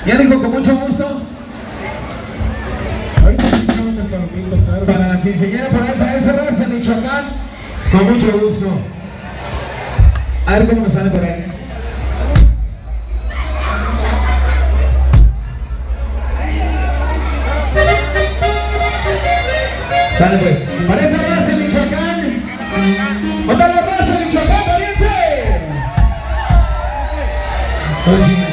Ya dijo, con mucho gusto. Ahorita escuchamos el palomito, claro. Para la quinceañera, para esa raza en Michoacán, con mucho gusto. A ver cómo nos sale por ahí. Sale pues. Para esa raza en Michoacán. ¡Otra la raza en Michoacán, valiente! Soy